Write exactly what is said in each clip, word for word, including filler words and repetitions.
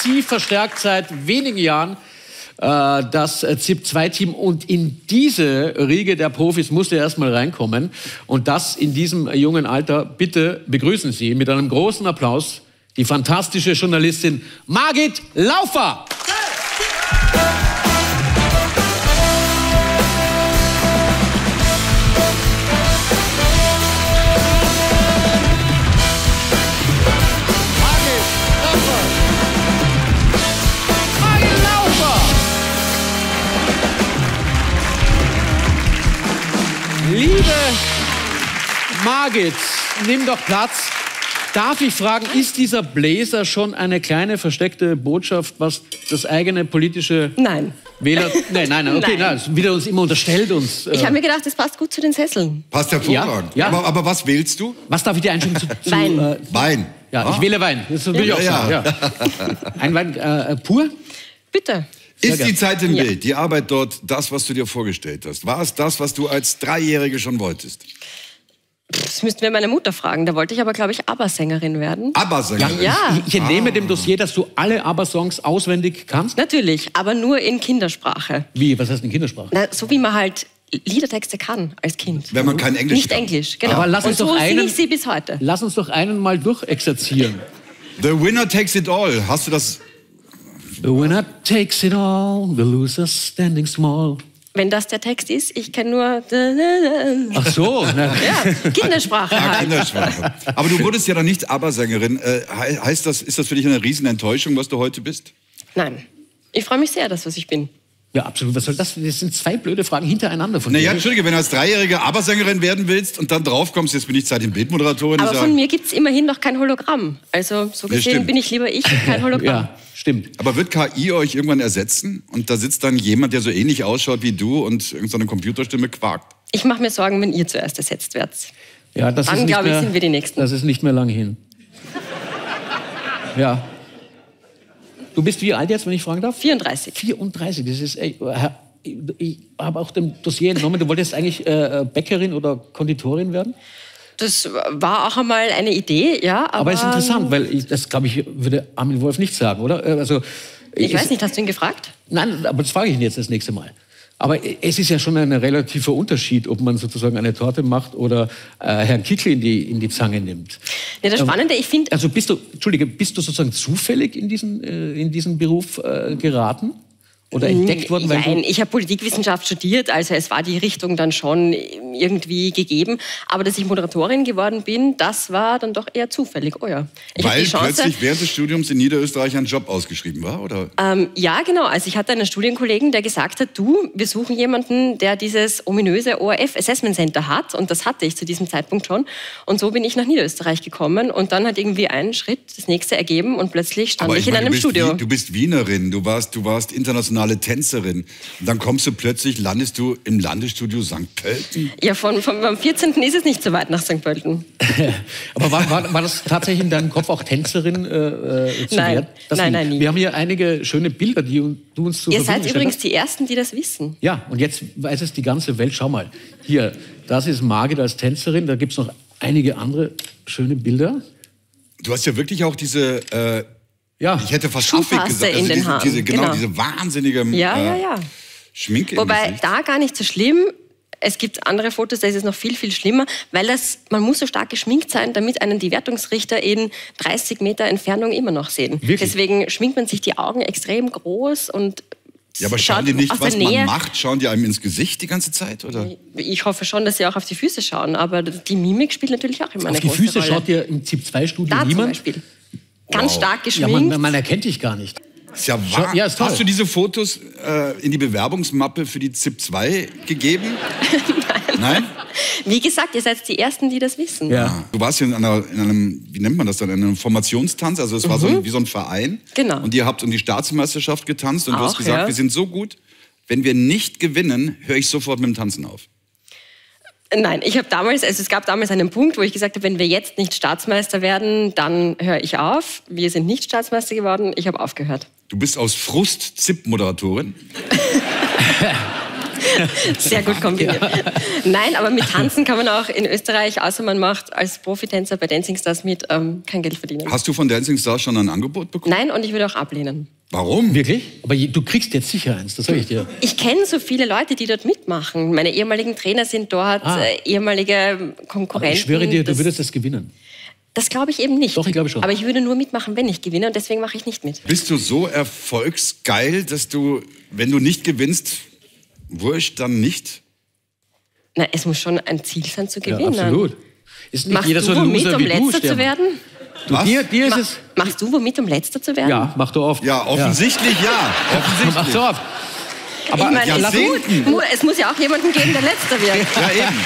massiv verstärkt seit wenigen Jahren. Das Z I P zwei Team, und in diese Riege der Profis musste er erstmal reinkommen. Und das in diesem jungen Alter. Bitte begrüßen Sie mit einem großen Applaus die fantastische Journalistin Margit Laufer. Liebe Margit, nimm doch Platz. Darf ich fragen, ist dieser Bläser schon eine kleine versteckte Botschaft, was das eigene politische Nein. Wähler... Nein, nein, okay, nein. Nein, das wird uns immer unterstellt. Uns, äh ich habe mir gedacht, das passt gut zu den Sesseln. Passt hervorragend. Ja, ja. Aber, aber was wählst du? Was darf ich dir einschenken? Zu, zu, Wein. Äh, Wein. Ja, ah. ich wähle Wein. Das will ich auch sagen. Ja. Ja. Ein Wein äh, pur? Bitte. Ist die Zeit im Bild, die Arbeit dort, das, was du dir vorgestellt hast? War es das, was du als Dreijährige schon wolltest? Das müssten wir meine Mutter fragen. Da wollte ich aber, glaube ich, ABBA-Sängerin werden. ABBA-Sängerin? Ja. Ich, ich entnehme ah. dem Dossier, dass du alle ABBA-Songs auswendig kannst? Natürlich, aber nur in Kindersprache. Wie? Was heißt in Kindersprache? Na, so wie man halt Liedertexte kann als Kind. Wenn man kein Englisch Nicht kann. Englisch, genau. Aber lass uns Und so doch einen, singe ich sie bis heute. Lass uns doch einen mal durchexerzieren. The winner takes it all. Hast du das... The winner takes it all, the loser standing small. Wenn das der Text ist, ich kenne nur... Ach so. Na. Ja, Kindersprache Ja, halt. Kindersprache. Aber du wurdest ja dann nicht ABBA-Sängerin. Äh, heißt das, ist das für dich eine Riesenenttäuschung, was du heute bist? Nein. Ich freue mich sehr, das, was ich bin. Ja, absolut. Was soll das? Das sind zwei blöde Fragen hintereinander von dir. Naja, Entschuldige, wenn du als Dreijährige ABBA-Sängerin werden willst und dann draufkommst, jetzt bin ich Zeit in Bildmoderatorin. Aber von mir gibt es immerhin noch kein Hologramm. Also so gesehen Ja, bin ich lieber ich, kein Hologramm. Ja, stimmt. Aber wird K I euch irgendwann ersetzen? Und da sitzt dann jemand, der so ähnlich ausschaut wie du und irgendeine Computerstimme quakt? Ich mache mir Sorgen, wenn ihr zuerst ersetzt werdet. Ja, das Dann, ist nicht glaube ich, mehr, sind wir die Nächsten. Das ist nicht mehr lang hin. Ja. Du bist wie alt jetzt, wenn ich fragen darf? vierunddreißig. vierunddreißig, das ist echt... Ich habe auch dem Dossier entnommen, du wolltest eigentlich äh, Bäckerin oder Konditorin werden? Das war auch einmal eine Idee, ja. Aber, aber ist interessant, weil ich, das, glaube ich, würde Armin Wolf nicht sagen, oder? Also, ich weiß ist, nicht, hast du ihn gefragt? Nein, aber das frage ich ihn jetzt das nächste Mal. Aber es ist ja schon ein relativer Unterschied, ob man sozusagen eine Torte macht oder äh, Herrn Kickl in die, in die Zange nimmt. Ja, das Spannende, ich finde... Also bist du, Entschuldige, bist du sozusagen zufällig in diesen, äh, in diesen Beruf äh, geraten? Oder entdeckt worden? Weil Nein, ich habe Politikwissenschaft studiert, also es war die Richtung dann schon irgendwie gegeben. Aber dass ich Moderatorin geworden bin, das war dann doch eher zufällig. Oh ja. Ich Weil die Chance, plötzlich während des Studiums in Niederösterreich ein Job ausgeschrieben war, oder? Ähm, ja, genau. Also ich hatte einen Studienkollegen, der gesagt hat, du, wir suchen jemanden, der dieses ominöse O R F Assessment Center hat. Und das hatte ich zu diesem Zeitpunkt schon. Und so bin ich nach Niederösterreich gekommen. Und dann hat irgendwie ein Schritt das nächste ergeben und plötzlich stand Aber ich, ich in meine, einem du bist Studio. Wie, du bist Wienerin, du warst, du warst internationale Tänzerin. Und dann kommst du plötzlich, landest du im Landesstudio Sankt Pölten. Ja, von, von, vom vierzehnten ist es nicht so weit nach Sankt Pölten. Aber war, war, war das tatsächlich in deinem Kopf auch Tänzerin äh, zu Nein. werden? Das Nein, nicht. nein, nie. Wir haben hier einige schöne Bilder, die du uns zur Ihr Verfügung seid gestellt übrigens hast. die Ersten, die das wissen. Ja, und jetzt weiß es die ganze Welt. Schau mal, hier, das ist Margit als Tänzerin. Da gibt es noch einige andere schöne Bilder. Du hast ja wirklich auch diese... Äh Ja. Ich hätte fast Schuhpaste affig gesagt. in den diese, Haaren, diese, genau, genau. diese wahnsinnige Ja, äh, ja, ja. Schminke Wobei, im Gesicht. da gar nicht so schlimm. Es gibt andere Fotos, da ist es noch viel, viel schlimmer, weil das, man muss so stark geschminkt sein, damit einen die Wertungsrichter in dreißig Meter Entfernung immer noch sehen. Wirklich? Deswegen schminkt man sich die Augen extrem groß und Ja, aber schaut schauen die nicht, aus was der Nähe. man macht? Schauen die einem ins Gesicht die ganze Zeit, oder? Ich hoffe schon, dass sie auch auf die Füße schauen, aber die Mimik spielt natürlich auch immer eine Auf die große Füße Rolle. schaut dir im Z I P zwei Studio Da zum niemand. Beispiel. Ganz Wow. stark Ja, geschminkt. man, man erkennt dich gar nicht. Ist ja Schau- wahr. ja, ist toll. Hast du diese Fotos äh, in die Bewerbungsmappe für die Z I P zwei gegeben? Nein. Nein? Wie gesagt, ihr seid die Ersten, die das wissen. Ja. Du warst ja in, einer, in einem, wie nennt man das dann, in einem Formationstanz, also es war so ein, wie so ein Verein. Genau. Und ihr habt um die Staatsmeisterschaft getanzt und du Auch, hast gesagt, ja. wir sind so gut, wenn wir nicht gewinnen, höre ich sofort mit dem Tanzen auf. Nein, ich habe damals, also es gab damals einen Punkt, wo ich gesagt habe, wenn wir jetzt nicht Staatsmeister werden, dann höre ich auf. Wir sind nicht Staatsmeister geworden, ich habe aufgehört. Du bist aus Frust Z I P-Moderatorin. Sehr gut kombiniert. Ja. Nein, aber mit Tanzen kann man auch in Österreich, außer man macht als Profitänzer bei Dancing Stars mit, ähm, kein Geld verdienen. Hast du von Dancing Stars schon ein Angebot bekommen? Nein, und ich würde auch ablehnen. Warum? Wirklich? Aber du kriegst jetzt sicher eins, das sage ich dir. Ich kenne so viele Leute, die dort mitmachen. Meine ehemaligen Trainer sind dort, ah. äh, ehemalige Konkurrenten. Aber ich schwöre dir, du würdest das gewinnen. Das glaube ich eben nicht. Doch, ich glaube schon. Aber ich würde nur mitmachen, wenn ich gewinne und deswegen mache ich nicht mit. Bist du so erfolgsgeil, dass du, wenn du nicht gewinnst, wurscht, dann nicht? Na, es muss schon ein Ziel sein zu gewinnen. Ja, absolut. Ist nicht Machst jeder du so ein womit, Loser um wie du, Letzter zu werden? Du, dir, dir ist Ma es machst du womit, um Letzter zu werden? Ja, mach du oft. Ja, offensichtlich ja. ja. Offensichtlich. Mach du oft. Aber ich meine, ja, es, mu es muss ja auch jemanden geben, der Letzter wird. Ja, eben.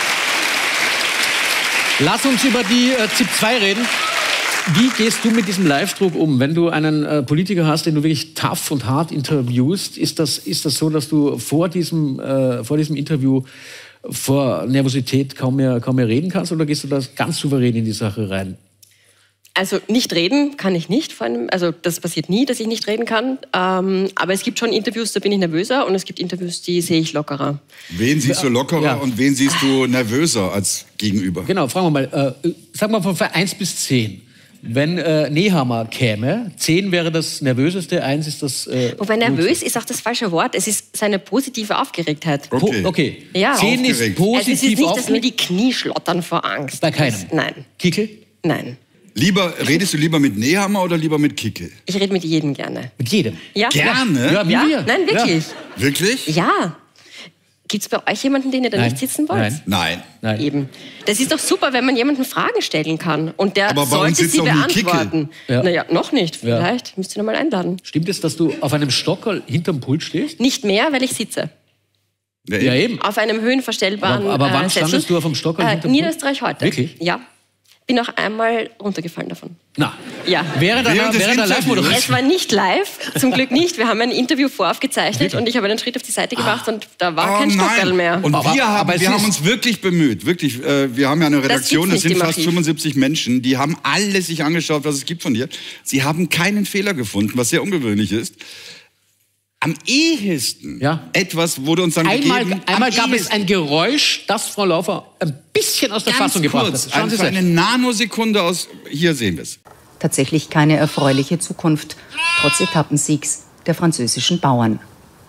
Lass uns über die äh, ZIP zwei reden. Wie gehst du mit diesem Live-Druck um? Wenn du einen äh, Politiker hast, den du wirklich tough und hart interviewst, ist das, ist das so, dass du vor diesem, äh, vor diesem Interview vor Nervosität kaum mehr, kaum mehr reden kannst, oder gehst du da ganz souverän in die Sache rein? Also nicht reden kann ich nicht. Vor allem, also das passiert nie, dass ich nicht reden kann. Ähm, aber es gibt schon Interviews, da bin ich nervöser, und es gibt Interviews, die sehe ich lockerer. Wen siehst du lockerer ja. und wen siehst du nervöser als Gegenüber? Genau, fragen wir mal. Äh, sag mal von eins bis zehn. Wenn äh, Nehammer käme, zehn wäre das Nervöseste, eins ist das... Äh, Wobei nervös ist auch das falsche Wort. Es ist seine positive Aufgeregtheit. Okay. Po okay. Ja. zehn ist positiv also es ist nicht, aufgeregt. dass mir die Knie schlottern vor Angst. Bei keinem? Das, nein. Kickel? Nein. Lieber, redest du lieber mit Nehammer oder lieber mit Kickel? Ich rede mit jedem gerne. Mit jedem? Ja. Gerne? Ja, wie Ja? wir. Nein, wirklich. Ja. Wirklich? Ja. Gibt es bei euch jemanden, den ihr da Nein. nicht sitzen wollt? Nein. Nein. Nein. Eben. Das ist doch super, wenn man jemanden Fragen stellen kann. Und der Aber bei uns sollte sitzt sie doch nie Kickel. beantworten. Ja. Naja, noch nicht. Ja. Vielleicht. Müsst ihr noch mal einladen. Stimmt es, dass du auf einem Stockerl hinterm Pult stehst? Nicht mehr, weil ich sitze. Ja, Ja, eben. Auf einem höhenverstellbaren Aber, aber wann äh, Sessel. standest du auf dem Stockerl Äh, hinterm Pult? Niederösterreich heute. Wirklich? Ja. Bin auch einmal runtergefallen davon. Na, Ja. während einer, Während des während der Interviews? Live-Moderation. Es war nicht live, zum Glück nicht. Wir haben ein Interview voraufgezeichnet Wirklich? und ich habe einen Schritt auf die Seite gemacht und da war Oh kein Stockerl nein. mehr. Und Aber- wir, haben, aber es wir haben ist- uns wirklich bemüht. Wirklich, äh, wir haben ja eine Redaktion, das gibt's nicht sind im fast Archiv. fünfundsiebzig Menschen. Die haben alles sich angeschaut, was es gibt von dir. Sie haben keinen Fehler gefunden, was sehr ungewöhnlich ist. Am ehesten Ja. etwas wurde uns dann Einmal, gegeben. einmal am gab es ehesten. ein Geräusch, das Frau Laufer ein bisschen aus der Ganz Fassung gebracht kurz, hat. Schauen Sie für selbst. eine Nanosekunde aus. Hier sehen wir es. Tatsächlich keine erfreuliche Zukunft, trotz Etappensiegs der französischen Bauern.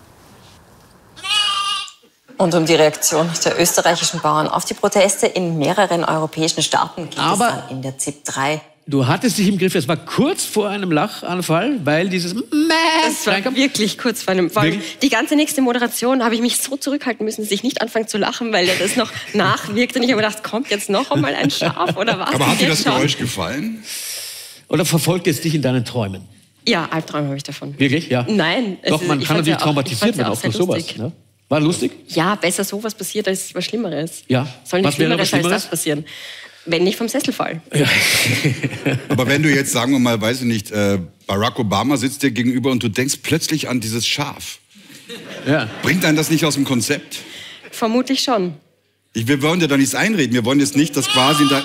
Und um die Reaktion der österreichischen Bauern auf die Proteste in mehreren europäischen Staaten geht Aber- es dann in der ZIP drei. Du hattest dich im Griff, es war kurz vor einem Lachanfall, weil dieses Mäh Das war reinkam. wirklich kurz vor einem. Vor allem Wirklich? die ganze nächste Moderation habe ich mich so zurückhalten müssen, dass ich nicht anfange zu lachen, weil ja das noch nachwirkt. Und ich habe gedacht, kommt jetzt noch einmal ein Schaf oder was? Aber hat Und dir jetzt das schon. Geräusch gefallen? Oder verfolgt es dich in deinen Träumen? Ja, Albträume habe ich davon. Wirklich? Ja. Nein. es Doch, ist- man ich kann fand's natürlich ja auch- ich traumatisiert fand's ja werden, auch auch durch sehr sowas. lustig. Ne? War lustig? Ja, besser sowas passiert als was Schlimmeres. Ja. Soll nicht Was wäre was Schlimmeres als Schlimmeres? das passieren. Wenn ich vom Sessel fall. Aber wenn du jetzt, sagen wir mal, weiß ich nicht, äh, Barack Obama sitzt dir gegenüber und du denkst plötzlich an dieses Schaf. Ja. Bringt einen das nicht aus dem Konzept? Vermutlich schon. Ich, wir wollen dir da nichts einreden. Wir wollen jetzt nicht, dass quasi in dein,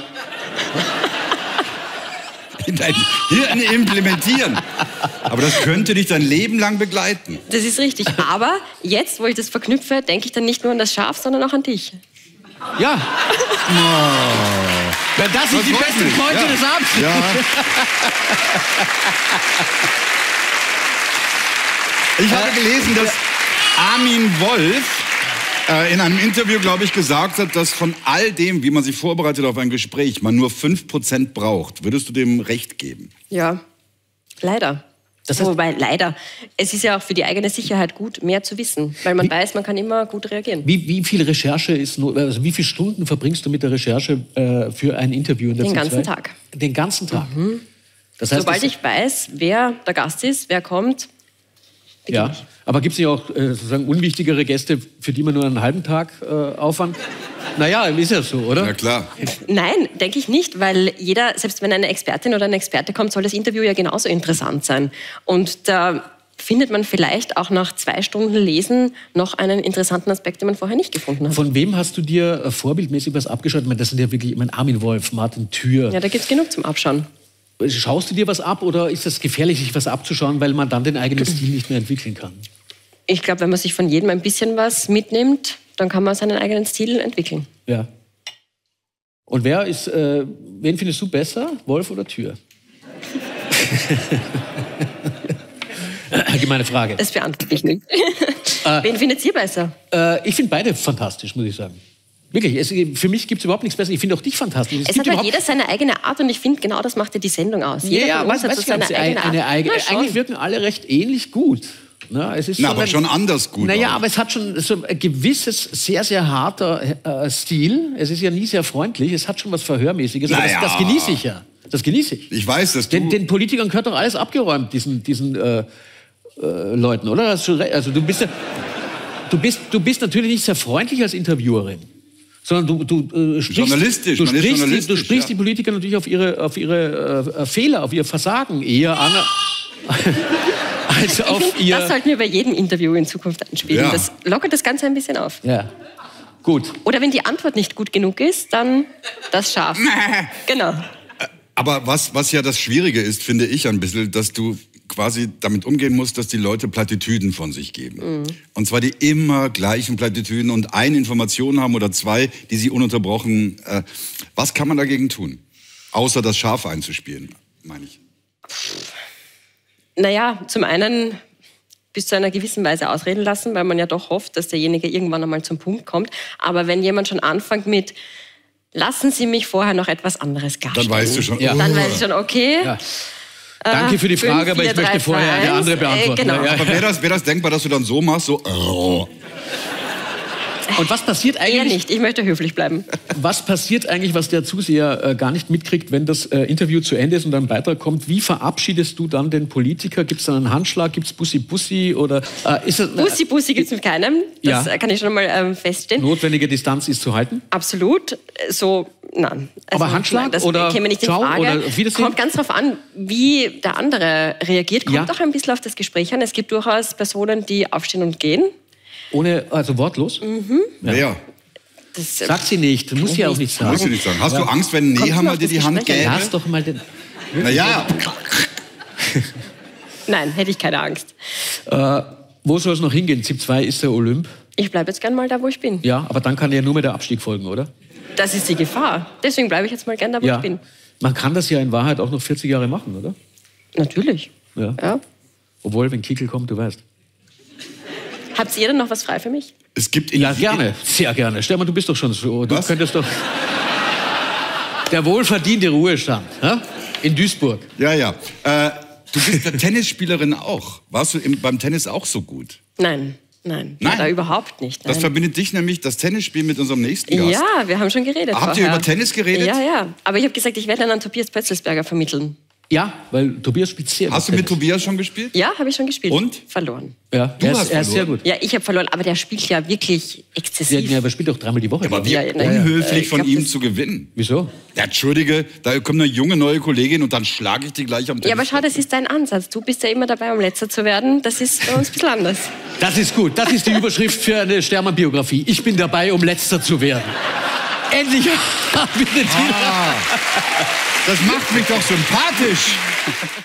in dein Hirn implementieren. Aber das könnte dich dein Leben lang begleiten. Das ist richtig. Aber jetzt, wo ich das verknüpfe, denke ich dann nicht nur an das Schaf, sondern auch an dich. Ja. Ja, das ist Das die freut beste mich. Pointe Ja. des Abends. Ja. Ich habe gelesen, dass Armin Wolf äh, in einem Interview, glaube ich, gesagt hat, dass von all dem, wie man sich vorbereitet auf ein Gespräch, man nur fünf Prozent braucht. Würdest du dem recht geben? Ja, leider. Das heißt- Wobei, leider. Es ist ja auch für die eigene Sicherheit gut, mehr zu wissen. Weil man weiß, man kann immer gut reagieren. Wie, wie viel Recherche ist, no- also wie viele Stunden verbringst du mit der Recherche äh, für ein Interview in der Den ZIP ganzen zwei? Tag. Den ganzen Tag. Das heißt, Sobald das, ich weiß, wer der Gast ist, wer kommt, beginne ja. ich. Aber gibt es nicht auch äh, sozusagen unwichtigere Gäste, für die man nur einen halben Tag äh, Aufwand? Naja, ist ja so, oder? Ja, klar. Nein, denke ich nicht, weil jeder, selbst wenn eine Expertin oder ein Experte kommt, soll das Interview ja genauso interessant sein. Und da findet man vielleicht auch nach zwei Stunden Lesen noch einen interessanten Aspekt, den man vorher nicht gefunden hat. Von wem hast du dir äh, vorbildmäßig was abgeschaut? Ich meine, das sind ja wirklich, ich meine, Armin Wolf, Martin Thür. Ja, da gibt es genug zum Abschauen. Schaust du dir was ab oder ist es gefährlich, sich was abzuschauen, weil man dann den eigenen Stil nicht mehr entwickeln kann? Ich glaube, wenn man sich von jedem ein bisschen was mitnimmt, dann kann man seinen eigenen Stil entwickeln. Ja. Und wer ist, äh, wen findest du besser, Wolf oder Tür? Allgemeine Frage. Das beantworte ich nicht. Wen findet ihr besser? Äh, ich finde beide fantastisch, muss ich sagen. Wirklich, es, für mich gibt es überhaupt nichts Besseres. Ich finde auch dich fantastisch. Es, es hat halt jeder seine eigene Art und ich finde, genau das macht ja die Sendung aus. Jeder ja, ja, von uns weiß, hat weiß so seine ich, eigene eine, Art. eigene, Na, eigentlich wirken alle recht ähnlich gut. Na, es ist Na, so aber ein, schon anders gut. Naja, auch. aber es hat schon so ein gewisses, sehr, sehr harter äh, Stil. Es ist ja nie sehr freundlich. Es hat schon was Verhörmäßiges. Aber Naja. das, das genieße ich ja. Das genieße ich. Ich weiß, dass du... Den, den Politikern gehört doch alles abgeräumt, diesen, diesen äh, äh, Leuten, oder? Hast du recht. Also du bist, ja, du, bist, du bist natürlich nicht sehr freundlich als Interviewerin. Sondern du, du, äh, sprichst, Journalistisch, du man ist sprichst, journalistisch, du sprichst ja. die Politiker natürlich auf ihre, auf ihre äh, Fehler, auf ihr Versagen eher an, als Ich auf find, ihr... das sollten wir bei jedem Interview in Zukunft einspielen. Ja. Das lockert das Ganze ein bisschen auf. Ja, gut. Oder wenn die Antwort nicht gut genug ist, dann das Schaf. Genau. Aber was, was ja das Schwierige ist, finde ich ein bisschen, dass du quasi damit umgehen musst, dass die Leute Plattitüden von sich geben. Mhm. Und zwar die immer gleichen Plattitüden und eine Information haben oder zwei, die sie ununterbrochen... Äh, was kann man dagegen tun? Außer das Schaf einzuspielen, meine ich. Naja, zum einen bis zu einer gewissen Weise ausreden lassen, weil man ja doch hofft, dass derjenige irgendwann einmal zum Punkt kommt. Aber wenn jemand schon anfängt mit, lassen Sie mich vorher noch etwas anderes klarstellen. Dann weißt du schon, Ja. oh. Dann weiß ich schon, okay. Ja. Danke für die fünf, Frage, aber vier, ich möchte drei, vorher zwei, eine andere eins. beantworten. Äh, genau. Ja, Aber ja. wäre das, wär das denkbar, dass du dann so machst, so... Oh. Und was passiert Eher eigentlich? nicht, ich möchte höflich bleiben. Was passiert eigentlich, was der Zuseher äh, gar nicht mitkriegt, wenn das äh, Interview zu Ende ist und ein Beitrag kommt? Wie verabschiedest du dann den Politiker? Gibt es dann einen Handschlag? Gibt es Bussi-Bussi? Oder äh, ist es äh, Bussi-Bussi gibt es mit keinem. Das Ja. kann ich schon mal ähm, feststellen. notwendige Distanz ist zu halten? Absolut. So, nein. Also, Aber Handschlag nein, das oder käme nicht in Ciao Frage. oder auf Wiedersehen? Kommt ganz darauf an, wie der andere reagiert. Kommt Ja. auch ein bisschen auf das Gespräch an. Es gibt durchaus Personen, die aufstehen und gehen. Ohne, also wortlos? Mhm. Ja. Das, Sagt sie nicht, du musst ja auch nicht sagen. Muss ich nicht sagen. Hast du Angst, wenn ein Kommt Nehammer auf dir das die Hand Gespräch gäbe? an. Lass doch mal den... Naja, Nein, hätte ich keine Angst. Äh, wo soll es noch hingehen? ZIP zwei ist der Olymp. Ich bleibe jetzt gern mal da, wo ich bin. Ja, aber dann kann ja nur mehr der Abstieg folgen, oder? Das ist die Gefahr. Deswegen bleibe ich jetzt mal gern da, wo Ja. ich bin. Man kann das ja in Wahrheit auch noch vierzig Jahre machen, oder? Natürlich. Ja. Ja. Obwohl, wenn Kickel kommt, du weißt. Habt ihr denn noch was frei für mich? es gibt... In Ja, gerne. Sehr gerne. Stell mal, du bist doch schon so. Du Was? könntest doch... Der wohlverdiente Ruhestand. Ja? In Duisburg. Ja, ja. Äh, du bist eine Tennisspielerin auch. Warst du im, beim Tennis auch so gut? Nein, nein. Nein? Da überhaupt nicht. Das Nein. verbindet dich nämlich, das Tennisspiel, mit unserem nächsten Gast. Ja, wir haben schon geredet. Habt ihr vorher. über Tennis geredet? Ja, ja. Aber ich habe gesagt, ich werde dann an Tobias Pötzelsberger vermitteln. Ja, weil Tobias spielt sehr Hast du gut mit Tennis. Tobias schon gespielt? Ja, habe ich schon gespielt. Und? Verloren. Ja, Du er, ist, hast er ist sehr verloren. gut. Ja, ich habe verloren, aber der spielt ja wirklich Der, exzessiv. der spielt auch dreimal die Woche. Aber wie Ja, ja, ja. unhöflich Ich von glaub, ihm das- zu gewinnen. Wieso? Ja, Entschuldige, da kommt eine junge neue Kollegin und dann schlage ich die gleich am Tennis. Ja, aber schau, das ist dein Ansatz. Du bist ja immer dabei, um Letzter zu werden. Das ist bei uns ein bisschen anders. Das ist gut. Das ist die Überschrift für eine Stermann-Biografie. Ich bin dabei, um Letzter zu werden. Endlich haben wir den Titel. Ah, das macht mich doch sympathisch.